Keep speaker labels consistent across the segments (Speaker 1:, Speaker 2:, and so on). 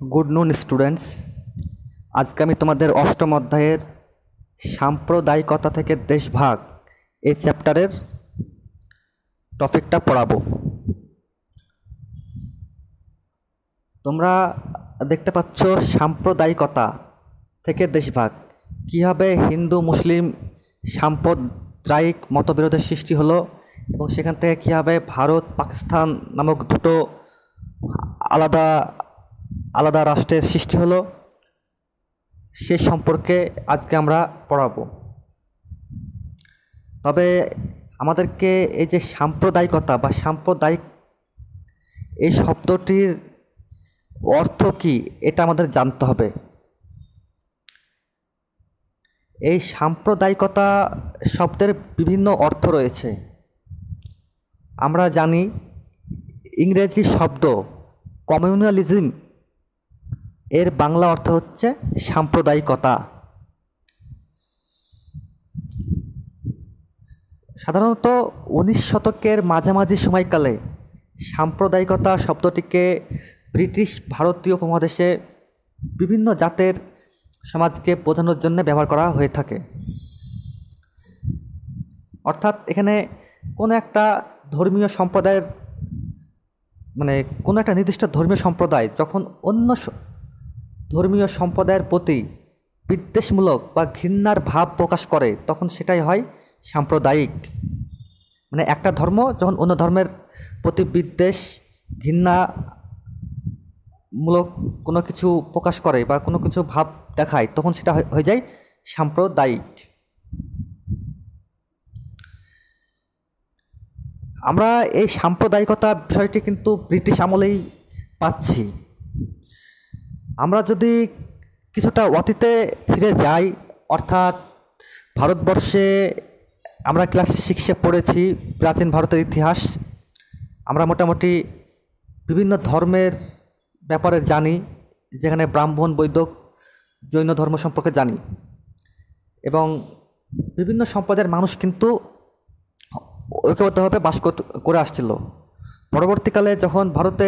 Speaker 1: Good noon students. आज के तुम्हारे अष्टम अध्याय साम्प्रदायिकता थेके देशभाग এই চ্যাপ্টারের টপিকটা পড়াবো। তোমরা দেখতে পাচ্ছ সাম্প্রদায়িকতা থেকে দেশভাগ কীভাবে হিন্দু মুসলিম সাম্প্রদায়িক মতবিরোধের সৃষ্টি হলো এবং সেখান থেকে কীভাবে ভারত পাকিস্তান নামক দুটো আলাদা আলাদা রাষ্ট্রের সৃষ্টি হলো সে সম্পর্কে আজকে আমরা পড়াবো। তবে আমাদেরকে এই যে সাম্প্রদায়িকতা বা সাম্প্রদায়িক এই শব্দটির অর্থ কী এটা আমাদের জানতে হবে। এই সাম্প্রদায়িকতা শব্দের বিভিন্ন অর্থ রয়েছে। আমরা জানি ইংরেজি শব্দ কমিউনালিজম এর বাংলা অর্থ হচ্ছে সাম্প্রদায়িকতা। সাধারণত 19 শতকের মাঝামাঝি সময়কালে সাম্প্রদায়িকতা শব্দটিকে ব্রিটিশ ভারতীয় উপমহাদেশে বিভিন্ন জাতের সমাজকে বোঝানোর জন্য ব্যবহার করা হয়ে থাকে। অর্থাৎ এখানে কোনো একটা ধর্মীয় সম্প্রদায়ের কোনো একটা নির্দিষ্ট ধর্মীয় সম্প্রদায় যখন অন্য ধর্মীয় সম্প্রদায়ের প্রতি বিদ্বেষমূলক বা ঘৃণার ভাব প্রকাশ করে তখন সেটাই হয় সাম্প্রদায়িক। একটা ধর্ম যখন অন্য ধর্মের প্রতি বিদ্বেষ ঘৃণামূলক কোনো কিছু প্রকাশ করে বা কোনো কিছু ভাব দেখায় তখন সেটা হয়ে যায় সাম্প্রদায়িক। আমরা এই সাম্প্রদায়িকতা বিষয়টি কিন্তু ব্রিটিশ আমলেই পাচ্ছি। আমরা যদি কিছুটা অতীতে ফিরে যাই, অর্থাৎ ভারতবর্ষে আমরা ক্লাস 6-এ পড়েছি প্রাচীন ভারতের ইতিহাস। আমরা মোটামুটি বিভিন্ন ধর্মের ব্যাপারে জানি, যেখানে ব্রাহ্মণ বৈদিক জৈন ধর্ম সম্পর্কে জানি এবং বিভিন্ন সম্প্রদায়ের মানুষ কিন্তু ঐক্যবদ্ধভাবে বাস করে আসছিল। পরবর্তীকালে যখন ভারতে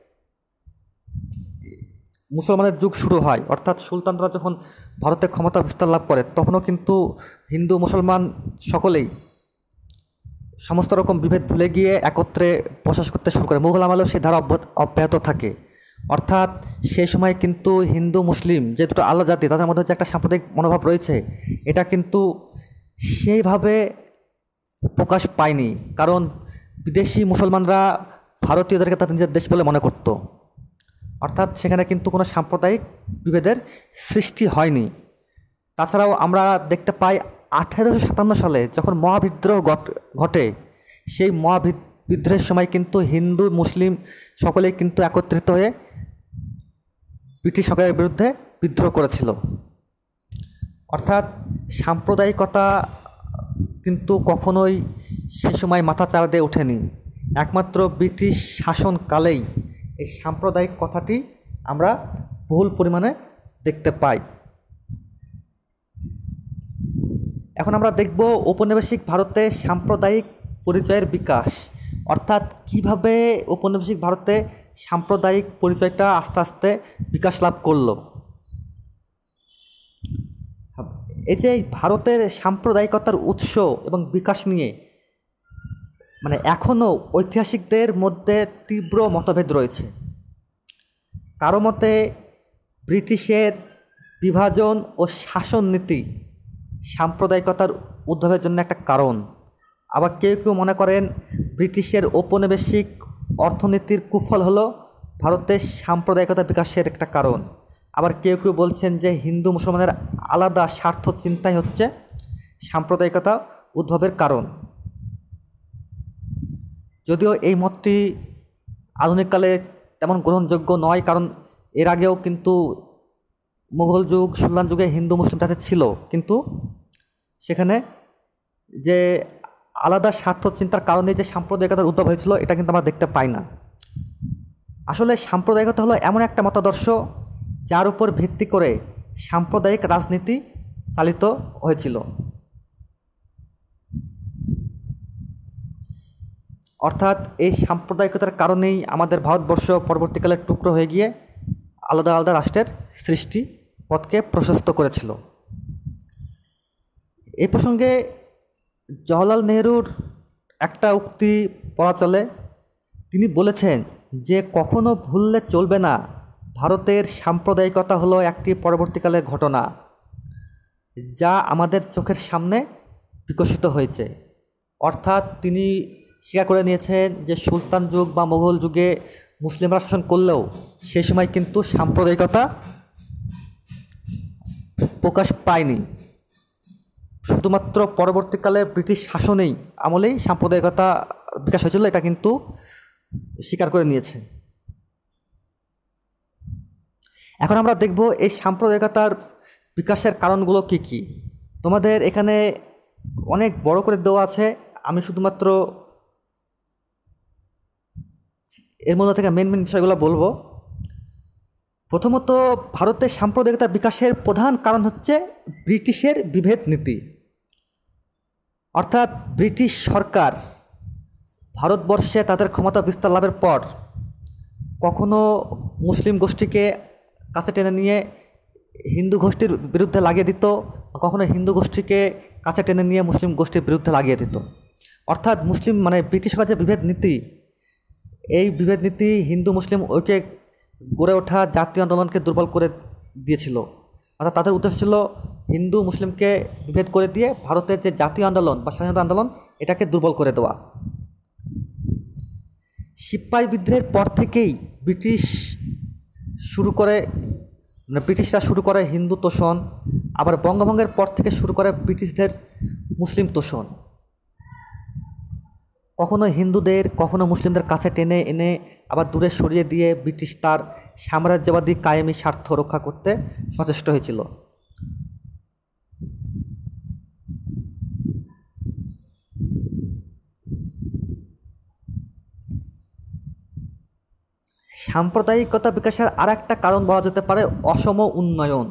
Speaker 1: মুসলমানের যুগ শুরু হয়, অর্থাৎ সুলতানরা যখন ভারতে ক্ষমতা বিস্তার লাভ করে তখনও কিন্তু হিন্দু মুসলমান সকলেই সমস্ত রকম বিভেদ ভুলে গিয়ে একত্রে বসবাস করতে শুরু করে। মুঘল আমলেও সেই ধারা অব্যাহত থাকে। অর্থাৎ সেই সময় কিন্তু হিন্দু মুসলিম যে দুটো আলাদা জাতি তাদের মধ্যে যে একটা সাম্প্রদায়িক মনোভাব রয়েছে এটা কিন্তু সেইভাবে প্রকাশ পায়নি, কারণ বিদেশি মুসলমানরা ভারতীয়দেরকে তাদের নিজের দেশ বলে মনে করত। অর্থাৎ সেখানে কিন্তু কোনো সাম্প্রদায়িক বিভেদের সৃষ্টি হয়নি। তাছাড়াও আমরা দেখতে পাই 1857 সালে যখন মহাবিদ্রোহ ঘটে, সেই মহাবিদ্রোহের সময় কিন্তু হিন্দু মুসলিম সকলেই কিন্তু একত্রিত হয়ে ব্রিটিশ সরকারের বিরুদ্ধে বিদ্রোহ করেছিল। অর্থাৎ সাম্প্রদায়িকতা কিন্তু কখনোই সে সময় মাথা চাড়া দিয়ে ওঠেনি। একমাত্র ব্রিটিশ শাসনকালেই এই সাম্প্রদায়িক কথাটি আমরা বহুল পরিমাণে দেখতে পাই। এখন আমরা দেখব ঔপনিবেশিক ভারতে সাম্প্রদায়িক পরিচয়ের বিকাশ, অর্থাৎ কিভাবে ঔপনিবেশিক ভারতে সাম্প্রদায়িক পরিচয়টা আস্তে আস্তে বিকাশ লাভ করলো। এই যে ভারতের সাম্প্রদায়িকতার উৎস এবং বিকাশ নিয়ে এখনও ঐতিহাসিকদের মধ্যে তীব্র মতভেদ রয়েছে। কারো মতে ব্রিটিশের বিভাজন ও শাসন নীতি সাম্প্রদায়িকতার উদ্ভবের জন্য একটা কারণ। আবার কেউ কেউ মনে করেন ব্রিটিশের ঔপনিবেশিক অর্থনীতির কুফল হলো ভারতের সাম্প্রদায়িকতা বিকাশের একটা কারণ। আবার কেউ কেউ বলছেন যে হিন্দু মুসলমানের আলাদা স্বার্থ চিন্তাই হচ্ছে সাম্প্রদায়িকতা উদ্ভবের কারণ। যদিও এই মতটি আধুনিককালে তেমন গ্রহণযোগ্য নয়, কারণ এর আগেও কিন্তু মুঘল যুগ সুলতান যুগে হিন্দু মুসলিম জাতি ছিল, কিন্তু সেখানে যে আলাদা স্বার্থ চিন্তার কারণে যে সাম্প্রদায়িকতার উদ্ভব হয়েছিল এটা কিন্তু আমরা দেখতে পাই না। আসলে সাম্প্রদায়িকতা হলো এমন একটা মতাদর্শ যার উপর ভিত্তি করে সাম্প্রদায়িক রাজনীতি চালিত হয়েছিল। অর্থাৎ এই সাম্প্রদায়িকতার কারণেই আমাদের ভারতবর্ষ পরবর্তীকালে টুকরো হয়ে গিয়ে আলাদা আলাদা রাষ্ট্রের সৃষ্টি পথকে প্রশস্ত করেছিল। এই প্রসঙ্গে জওহরলাল নেহরুর একটা উক্তি পড়া চলে। তিনি বলেছেন যে কখনো ভুললে চলবে না, ভারতের সাম্প্রদায়িকতা হলো একটি পরবর্তীকালের ঘটনা যা আমাদের চোখের সামনে বিকশিত হয়েছে। অর্থাৎ তিনি স্বীকার করে নিয়েছেন যে সুলতান যুগ বা মোগল যুগে মুসলিমরা শাসন করলেও সেই সময় কিন্তু সাম্প্রদায়িকতা প্রকাশ পায়নি। শুধুমাত্র পরবর্তীকালে ব্রিটিশ শাসনেই আমলেই সাম্প্রদায়িকতা বিকাশ হয়েছিল, এটা কিন্তু স্বীকার করে নিয়েছে। এখন আমরা দেখব এই সাম্প্রদায়িকতার বিকাশের কারণগুলো কি কি। তোমাদের এখানে অনেক বড় করে দেওয়া আছে, আমি শুধুমাত্র এর মধ্যে থেকে মেন বিষয়গুলো বলবো। প্রথমত, ভারতের সাম্প্রদায়িকতার বিকাশের প্রধান কারণ হচ্ছে ব্রিটিশের বিভেদ নীতি। অর্থাৎ ব্রিটিশ সরকার ভারতবর্ষে তাদের ক্ষমতা বিস্তার লাভের পর কখনো মুসলিম গোষ্ঠীকে কাছে টেনে নিয়ে হিন্দু গোষ্ঠীর বিরুদ্ধে লাগিয়ে দিত, কখনো হিন্দু গোষ্ঠীকে কাছে টেনে নিয়ে মুসলিম গোষ্ঠীর বিরুদ্ধে লাগিয়ে দিত। অর্থাৎ মুসলিম ব্রিটিশ সরকার যে বিভেদ নীতি, এই বিভেদ নীতি হিন্দু মুসলিম ঐক্যে গড়ে ওঠা জাতীয় আন্দোলনকে দুর্বল করে দিয়েছিল। অর্থাৎ তাদের উদ্দেশ্য ছিল হিন্দু মুসলিমকে বিভেদ করে দিয়ে ভারতের যে জাতীয় আন্দোলন বা স্বাধীনতা আন্দোলন এটাকে দুর্বল করে দেওয়া। সিপাহী বিদ্রোহের পর থেকেই ব্রিটিশরা শুরু করে হিন্দু তোষণ, আবার বঙ্গভঙ্গের পর থেকে শুরু করে ব্রিটিশদের মুসলিম তোষণ। কখনো হিন্দুদের কখনো মুসলিমদের কাছে টেনে এনে আবার দূরে সরিয়ে দিয়ে ব্রিটিশ তার সাম্রাজ্যবাদী কায়েমি স্বার্থ রক্ষা করতে সচেষ্ট হয়েছিল। সাম্প্রদায়িকতা বিকাশের আর একটা কারণ বলা যেতে পারে অসম উন্নয়ন।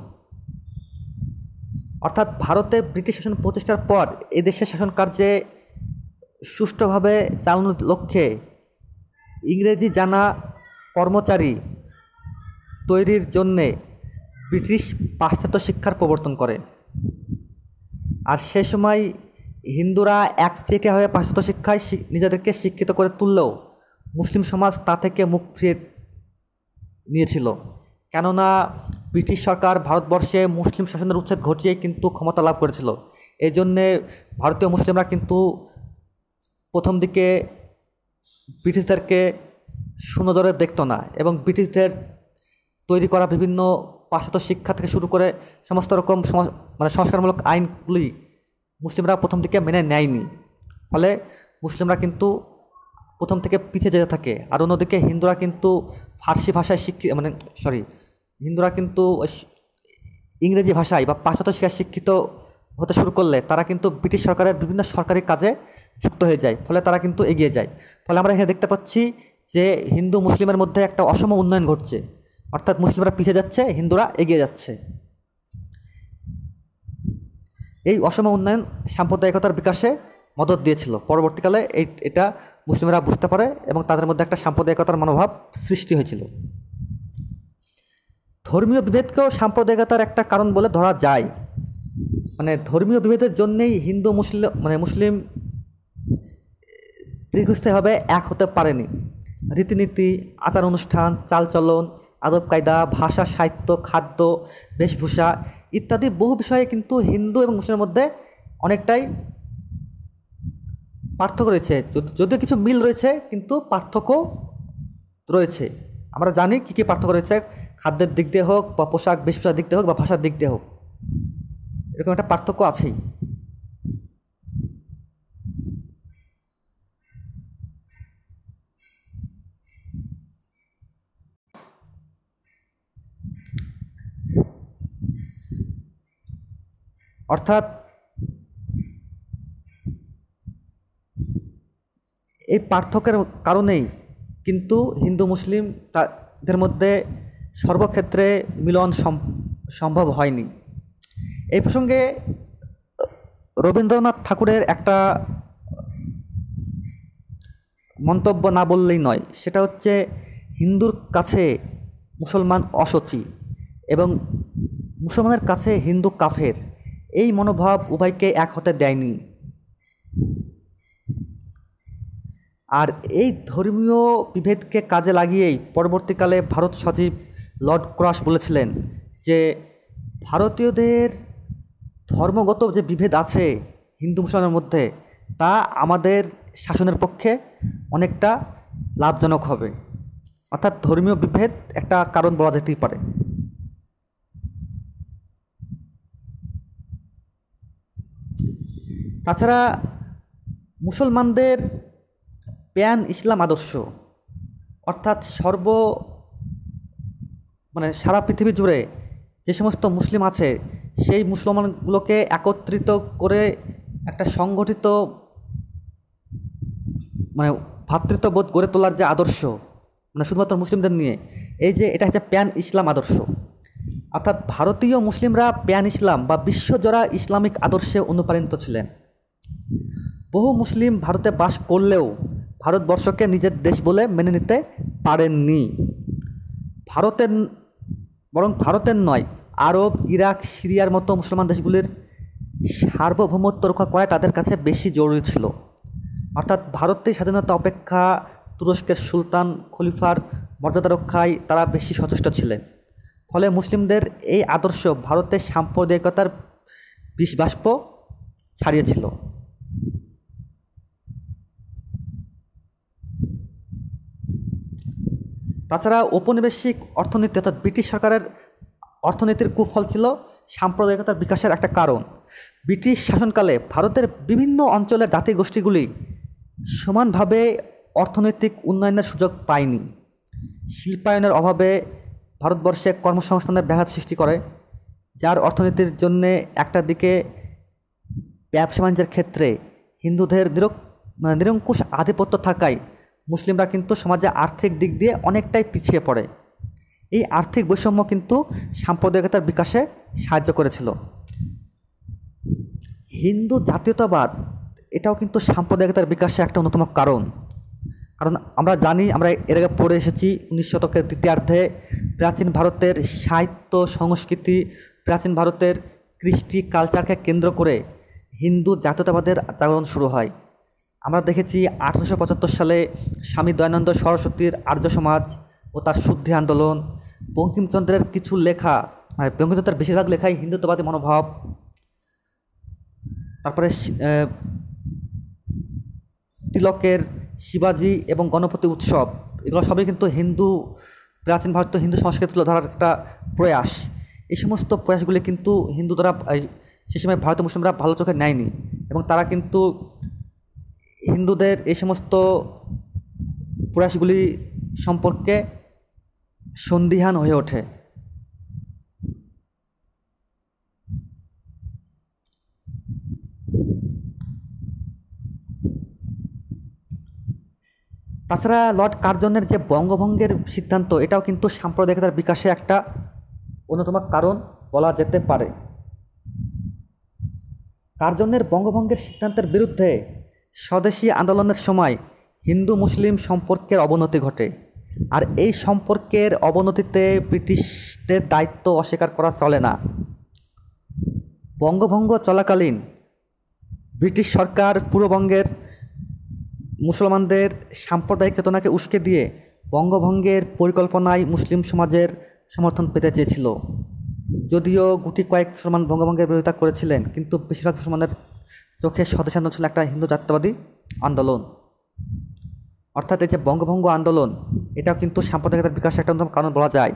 Speaker 1: অর্থাৎ ভারতে ব্রিটিশ শাসন প্রতিষ্ঠার পর এদেশের শাসন কার্যে সুষ্ঠুভাবে চালানোর লক্ষ্যে ইংরেজি জানা কর্মচারী তৈরির জন্যে ব্রিটিশ পাশ্চাত্য শিক্ষার প্রবর্তন করে। আর সে সময় হিন্দুরা একচেটিয়াভাবে পাশ্চাত্য শিক্ষায় নিজেদেরকে শিক্ষিত করে তুললেও মুসলিম সমাজ তা থেকে মুখ ফিরিয়ে নিয়েছিল। কেননা ব্রিটিশ সরকার ভারতবর্ষে মুসলিম শাসনের উচ্ছেদ ঘটিয়ে কিন্তু ক্ষমতা লাভ করেছিল। এই জন্যে ভারতীয় মুসলিমরা কিন্তু প্রথম দিকে ব্রিটিশদেরকে সুনজরে দেখত না, এবং ব্রিটিশদের তৈরি করা বিভিন্ন পাশ্চাত্য শিক্ষা থেকে শুরু করে সমস্ত রকম সংস্কারমূলক আইনগুলি মুসলিমরা প্রথম দিকে মেনে নেয়নি। ফলে মুসলিমরা কিন্তু প্রথম থেকে পিছিয়ে যেতে থাকে। আর অন্যদিকে হিন্দুরা কিন্তু ফার্সি ভাষায় হিন্দুরা কিন্তু ইংরেজি ভাষায় বা পাশ্চাত্য শিক্ষায় শিক্ষিত হতে শুরু করলে তারা কিন্তু ব্রিটিশ সরকারের বিভিন্ন সরকারি কাজে যুক্ত হয়ে যায়, ফলে তারা কিন্তু এগিয়ে যায়। ফলে আমরা এখানে দেখতে পাচ্ছি যে হিন্দু মুসলিমের মধ্যে একটা অসম উন্নয়ন ঘটছে। অর্থাৎ মুসলিমরা পিছিয়ে যাচ্ছে, হিন্দুরা এগিয়ে যাচ্ছে। এই অসম উন্নয়ন সাম্প্রদায়িকতার বিকাশে মদত দিয়েছিল। পরবর্তীকালে এটা মুসলিমরা বুঝতে পারে এবং তাদের মধ্যে একটা সাম্প্রদায়িকতার মনোভাব সৃষ্টি হয়েছিল। ধর্মীয় বিভেদকেও সাম্প্রদায়িকতার একটা কারণ বলে ধরা যায়। ধর্মীয় বিভেদের জন্যেই হিন্দু মুসলিম দীর্ঘস্থায়ীভাবে এক হতে পারেনি। রীতিনীতি, আচার অনুষ্ঠান, চালচলন, আদব কায়দা, ভাষা, সাহিত্য, খাদ্য, বেশভূষা ইত্যাদি বহু বিষয়ে কিন্তু হিন্দু এবং মুসলিমের মধ্যে অনেকটাই পার্থক্য রয়েছে। যদিও কিছু মিল রয়েছে, কিন্তু পার্থক্য রয়েছে। আমরা জানি কী কী পার্থক্য রয়েছে, খাদ্যের দিক দিয়ে হোক বা পোশাক বেশভূষার দিক দিয়ে হোক বা ভাষার দিক দিয়ে হোক, এরকম একটা পার্থক্য আছেই। অর্থাৎ এই পার্থক্যের কারণেই কিন্তু হিন্দু মুসলিম তাদের মধ্যে সর্বক্ষেত্রে মিলন সম্ভব হয়নি। এই প্রসঙ্গে রবীন্দ্রনাথ ঠাকুরের একটা মন্তব্য না বললেই নয়। সেটা হচ্ছে, হিন্দুর কাছে মুসলমান অসুচি এবং মুসলমানের কাছে হিন্দু কাফের, এই মনোভাব উভয়কে এক হতে দেয়নি। আর এই ধর্মীয় বিভেদকে কাজে লাগিয়েই পরবর্তীকালে ভারত সচিব লর্ড ক্রস বলেছিলেন যে ভারতীয়দের ধর্মগত যে বিভেদ আছে হিন্দু মুসলমানের মধ্যে, তা আমাদের শাসনের পক্ষে অনেকটা লাভজনক হবে। অর্থাৎ ধর্মীয় বিভেদ একটা কারণ বলা যেতেই পারে। তাছাড়া মুসলমানদের প্যান ইসলাম আদর্শ, অর্থাৎ সারা পৃথিবী জুড়ে যে সমস্ত মুসলিম আছে সেই মুসলমানগুলোকে একত্রিত করে একটা সংগঠিত ভ্রাতৃত্ববোধ গড়ে তোলার যে আদর্শ, শুধুমাত্র মুসলিমদের নিয়ে, এটা হচ্ছে প্যান ইসলাম আদর্শ। অর্থাৎ ভারতীয় মুসলিমরা প্যান ইসলাম বা বিশ্বজোড়া ইসলামিক আদর্শে অনুপ্রাণিত ছিলেন। বহু মুসলিম ভারতে বাস করলেও ভারতবর্ষকে নিজের দেশ বলে মেনে নিতে পারেননি। ভারতের নয়, আরব, ইরাক, সিরিয়ার মতো মুসলমান দেশগুলির সার্বভৌমত্ব রক্ষা করা তাদের কাছে বেশি জরুরি ছিল। অর্থাৎ ভারতের স্বাধীনতা অপেক্ষা তুরস্কের সুলতান খলিফার মর্যাদা রক্ষায় তারা বেশি সচেষ্ট ছিলেন। ফলে মুসলিমদের এই আদর্শ ভারতের সাম্প্রদায়িকতার বিষবাষ্প ছাড়িয়েছিল। তাছাড়া ঔপনিবেশিক অর্থনীতি অর্থাৎ ব্রিটিশ সরকারের অর্থনীতির কুফল ছিল সাম্প্রদায়িকতার বিকাশের একটা কারণ। ব্রিটিশ শাসনকালে ভারতের বিভিন্ন অঞ্চলের জাতিগোষ্ঠীগুলি সমানভাবে অর্থনৈতিক উন্নয়নের সুযোগ পায়নি। শিল্পায়নের অভাবে ভারতবর্ষে কর্মসংস্থানের ব্যাঘাত সৃষ্টি করে, যার অর্থনীতির জন্যে একটা দিকে ব্যবসা বাণিজ্যের ক্ষেত্রে হিন্দুদের নিরঙ্কুশ আধিপত্য থাকায় মুসলিমরা কিন্তু সমাজে আর্থিক দিক দিয়ে অনেকটাই পিছিয়ে পড়ে। এই আর্থিক বৈষম্য কিন্তু সাম্প্রদায়িকতার বিকাশে সাহায্য করেছিল। হিন্দু জাতীয়তাবাদ এটাও কিন্তু সাম্প্রদায়িকতার বিকাশে একটা অন্যতম কারণ। কারণ আমরা জানি, আমরা এর আগে পড়ে এসেছি 19 শতকের দ্বিতীয়ার্ধে প্রাচীন ভারতের সাহিত্য সংস্কৃতি, প্রাচীন ভারতের কৃষ্টি কালচারকে কেন্দ্র করে হিন্দু জাতীয়তাবাদের জাগরণ শুরু হয়। আমরা দেখেছি 1875 সালে স্বামী দয়ানন্দ সরস্বতীর আর্য সমাজ ও তার শুদ্ধি আন্দোলন, বঙ্কিমচন্দ্রের কিছু লেখা, বঙ্কিমচন্দ্রের বেশিরভাগ লেখাই হিন্দুত্ববাদী মনোভাব, তারপরে তিলকের শিবাজি এবং গণপতি উৎসব, এগুলো সবই কিন্তু প্রাচীন ভারতীয় হিন্দু সংস্কৃতি তুলে ধরার একটা প্রয়াস। এই সমস্ত প্রয়াসগুলি কিন্তু হিন্দুরা সে সময় ভারতীয় মুসলিমরা ভালো চোখে নেয়নি এবং তারা কিন্তু হিন্দুদের এই সমস্ত প্রয়াসগুলি সম্পর্কে সন্দিহান হয়ে ওঠে। তাছাড়া লর্ড কার্জনের যে বঙ্গভঙ্গের সিদ্ধান্ত, এটাও কিন্তু সাম্প্রদায়িকতার বিকাশে একটা অন্যতম কারণ বলা যেতে পারে। কার্জনের বঙ্গভঙ্গের সিদ্ধান্তের বিরুদ্ধে স্বদেশী আন্দোলনের সময় হিন্দু মুসলিম সম্পর্কের অবনতি ঘটে। আর এই সম্পর্কের অবনতিতে ব্রিটিশদের দায়িত্ব অস্বীকার করা চলে না। বঙ্গভঙ্গ চলাকালীন ব্রিটিশ সরকার পূর্ববঙ্গের মুসলমানদের সাম্প্রদায়িক চেতনাকে উস্কে দিয়ে বঙ্গভঙ্গের পরিকল্পনায় মুসলিম সমাজের সমর্থন পেতে চেয়েছিল। যদিও গুটি কয়েক মুসলমান বঙ্গভঙ্গের বিরোধিতা করেছিলেন, কিন্তু বেশিরভাগ মুসলমানের চোখে স্বদেশী আন্দোলন ছিল একটা হিন্দু জাতীয়তাবাদী আন্দোলন। অর্থাৎ এই যে বঙ্গভঙ্গ আন্দোলন, এটাও কিন্তু সাম্প্রদায়িকতার বিকাশের একটা অন্যতম কারণ বলা যায়।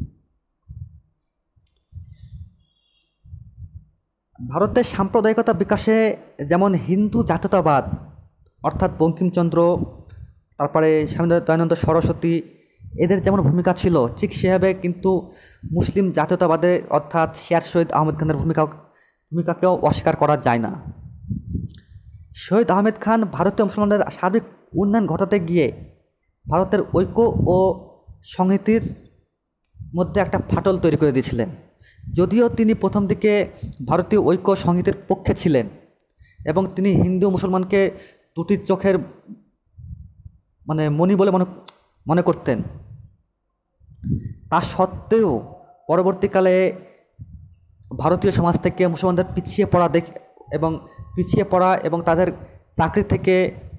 Speaker 1: ভারতের সাম্প্রদায়িকতা বিকাশে যেমন হিন্দু জাতীয়তাবাদ অর্থাৎ বঙ্কিমচন্দ্র, তারপরে স্বামী দয়ানন্দ সরস্বতী, এদের যেমন ভূমিকা ছিল, ঠিক সেভাবে কিন্তু মুসলিম জাতীয়তাবাদে অর্থাৎ শের শহীদ আহমেদ খানের ভূমিকাকেও অস্বীকার করা যায় না। শহীদ আহমেদ খান ভারতীয় মুসলমানদের সার্বিক উন্নয়ন ঘটাতে গিয়ে ভারতের ঐক্য ও সংহতির মধ্যে একটা ফাটল তৈরি করে দিয়েছিলেন। যদিও তিনি প্রথম দিকে ভারতীয় ঐক্য সংহতির পক্ষে ছিলেন এবং তিনি হিন্দু মুসলমানকে দুটি চোখের মণি বলে মনে করতেন, তা সত্ত্বেও পরবর্তীকালে ভারতীয় সমাজ থেকে মুসলমানদের পিছিয়ে পড়া এবং তাদের চাকরি থেকে,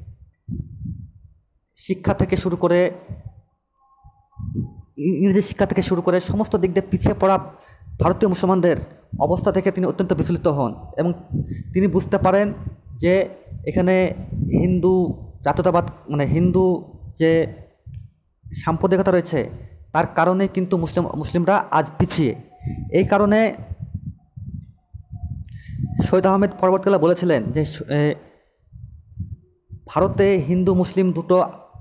Speaker 1: শিক্ষা থেকে শুরু করে, ইংরেজি শিক্ষা থেকে শুরু করে সমস্ত দিক দিয়ে পিছিয়ে পড়া ভারতীয় মুসলমানদের অবস্থা থেকে তিনি অত্যন্ত বিচলিত হন এবং তিনি বুঝতে পারেন যে এখানে হিন্দু জাতীয়তাবাদ, মানে হিন্দু যে সাম্প্রদায়িকতা রয়েছে তার কারণে কিন্তু মুসলিমরা আজ পিছিয়ে। এই কারণে শহীদ আহমেদ পরবর্তীকালে বলেছিলেন যে ভারতে হিন্দু মুসলিম দুটো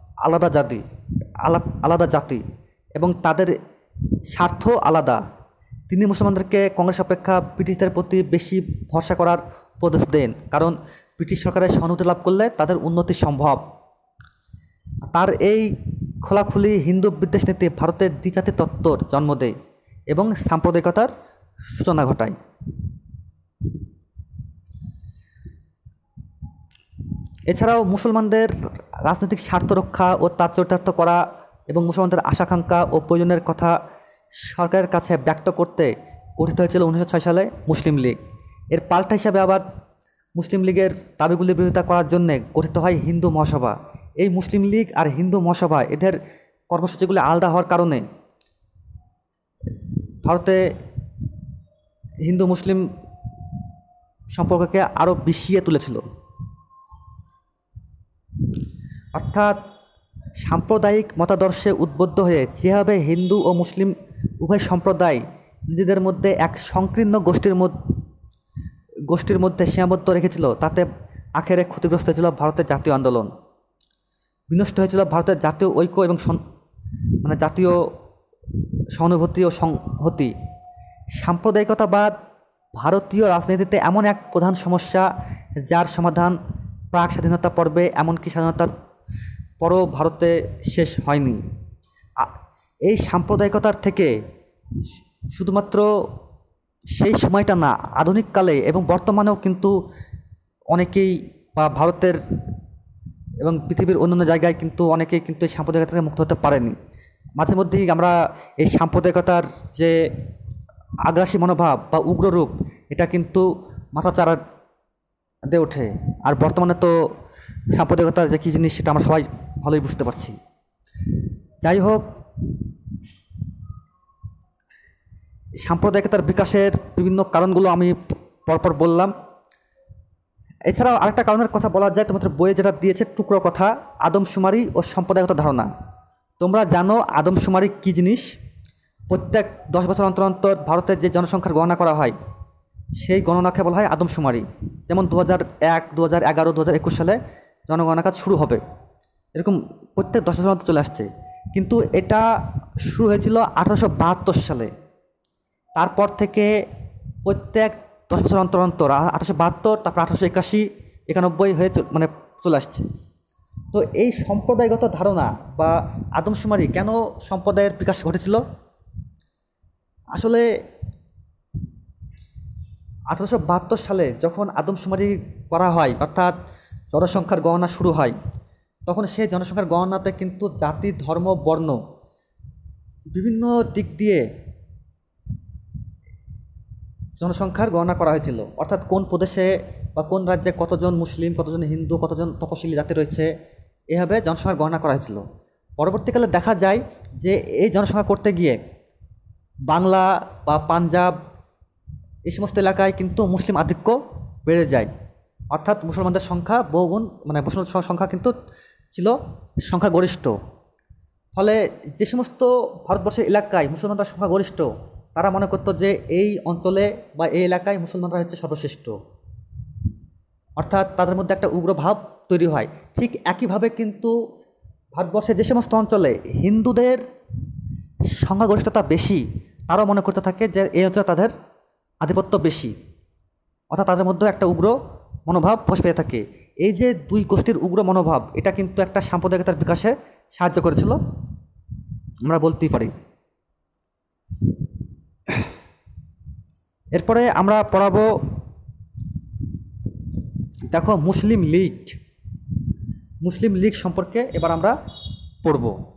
Speaker 1: আলাদা জাতি এবং তাদের স্বার্থ আলাদা। তিনি মুসলমানদেরকে কংগ্রেস অপেক্ষা ব্রিটিশদের প্রতি বেশি ভরসা করার উপদেশ দেন, কারণ ব্রিটিশ সরকারের সহানুভূতি লাভ করলে তাদের উন্নতি সম্ভব। তার এই খোলাখুলি হিন্দু বিদ্বেষ নীতি ভারতের দ্বিজাতি তত্ত্বর জন্ম দেয় এবং সাম্প্রদায়িকতার সূচনা ঘটায়। এছাড়াও মুসলমানদের রাজনৈতিক স্বার্থ রক্ষা ও তার চরিতার্থ করা এবং মুসলমানদের আশাকাঙ্ক্ষা ও প্রয়োজনের কথা সরকারের কাছে ব্যক্ত করতে গঠিত হয়েছিল 1906 সালে মুসলিম লীগ। এর পাল্টা হিসাবে আবার মুসলিম লীগের দাবিগুলির বিরোধিতা করার জন্য গঠিত হয় হিন্দু মহাসভা। এই মুসলিম লীগ আর হিন্দু মহাসভা এদের কর্মসূচিগুলি আলাদা হওয়ার কারণে ভারতে হিন্দু মুসলিম সম্পর্ককে আরও বিষিয়ে তুলেছিল। অর্থাৎ সাম্প্রদায়িক মতাদর্শে উদ্বুদ্ধ হয়ে যেভাবে হিন্দু ও মুসলিম উভয় সম্প্রদায় নিজেদের মধ্যে এক সংকীর্ণ গোষ্ঠীর মধ্যে সীমাবদ্ধ রেখেছিল, তাতে আখেরে ক্ষতিগ্রস্ত হয়েছিল ভারতের জাতীয় আন্দোলন, বিনষ্ট হয়েছিল ভারতের জাতীয় ঐক্য এবং জাতীয় সহানুভূতি ও সংহতি। সাম্প্রদায়িকতাবাদ ভারতীয় রাজনীতিতে এমন এক প্রধান সমস্যা যার সমাধান প্রাক স্বাধীনতা পর্বে, এমনকি স্বাধীনতার পরও ভারতে শেষ হয়নি। এই সাম্প্রদায়িকতার থেকে শুধুমাত্র সেই সময়টা না, আধুনিককালে এবং বর্তমানেও কিন্তু অনেকেই বা ভারতের এবং পৃথিবীর অন্যান্য জায়গায় কিন্তু অনেকেই কিন্তু এই সাম্প্রদায়িকতা থেকে মুক্ত হতে পারেনি। মাঝে মধ্যেই আমরা এই সাম্প্রদায়িকতার যে আগ্রাসী মনোভাব বা উগ্ররূপ, এটা কিন্তু মাথাচাড়া দিয়ে ওঠে। আর বর্তমানে তো সাম্প্রদায়িকতার যে কী জিনিস সেটা আমরা সবাই ভালোই বুঝতে পারছি। যাই হোক, সাম্প্রদায়িকতার বিকাশের বিভিন্ন কারণগুলো আমি পরপর বললাম। এছাড়াও আরেকটা কারণের কথা বলা যায়, তোমাদের বইয়ে যেটা দিয়েছে টুকরো কথা, আদমশুমারি ও সাম্প্রদায়িকতা ধারণা। তোমরা জানো আদমশুমারি কী জিনিস? প্রত্যেক 10 বছর অন্তর অন্তর ভারতের যে জনসংখ্যার গণনা করা হয় সেই গণনাকে বলা হয় আদমশুমারি। যেমন 2001, 2011, 2021 সালে জনগণনা কাজ শুরু হবে, এরকম প্রত্যেক 10 বছর অন্তর চলে আসছে। কিন্তু এটা শুরু হয়েছিল 1872 সালে। তারপর থেকে প্রত্যেক 10 বছর অন্তর অন্তর 1872, তারপর 1881, 91 হয়ে চলে আসছে। তো এই সম্প্রদায়গত ধারণা বা আদমশুমারি কেন সম্প্রদায়ের বিকাশ ঘটেছিল? আসলে 1872 সালে যখন আদমশুমারি করা হয়, অর্থাৎ জনসংখ্যার গণনা শুরু হয়, তখন সেই জনসংখ্যার গণনাতে কিন্তু জাতি, ধর্ম, বর্ণ বিভিন্ন দিক দিয়ে জনসংখ্যার গণনা করা হয়েছিল। অর্থাৎ কোন প্রদেশে বা কোন রাজ্যে কতজন মুসলিম, কতজন হিন্দু, কতজন তপশিলি জাতি রয়েছে, এভাবে জনসংখ্যার গণনা করা হয়েছিল। পরবর্তীকালে দেখা যায় যে এই জনসংখ্যা করতে গিয়ে বাংলা বা পাঞ্জাব এই সমস্ত এলাকায় কিন্তু মুসলিম আধিক্য বেড়ে যায়। অর্থাৎ মুসলমানদের সংখ্যা বহুগুণ, মুসলমান সংখ্যা কিন্তু ছিল সংখ্যাগরিষ্ঠ। ফলে যে সমস্ত ভারতবর্ষের এলাকায় মুসলমানরা সংখ্যাগরিষ্ঠ, তারা মনে করতো যে এই অঞ্চলে বা এই এলাকায় মুসলমানরা হচ্ছে সর্বশ্রেষ্ঠ। অর্থাৎ তাদের মধ্যে একটা উগ্র ভাব তৈরি হয়। ঠিক একইভাবে কিন্তু ভারতবর্ষের যে সমস্ত অঞ্চলে হিন্দুদের সংখ্যাগরিষ্ঠতা বেশি, তারাও মনে করতে থাকে যে এই অঞ্চলে তাদের আধিপত্য বেশি। অর্থাৎ তাদের মধ্যে একটা উগ্র মনোভাব প্রকাশ পেয়ে থাকে। এই যে দুই গোষ্ঠীর উগ্র মনোভাব, এটা কিন্তু একটা সাম্প্রদায়িকতার বিকাশে সাহায্য করেছিল, আমরা বলতেই পারি। এরপরে আমরা পড়াবো, দেখো মুসলিম লীগ সম্পর্কে এবার আমরা পড়ব।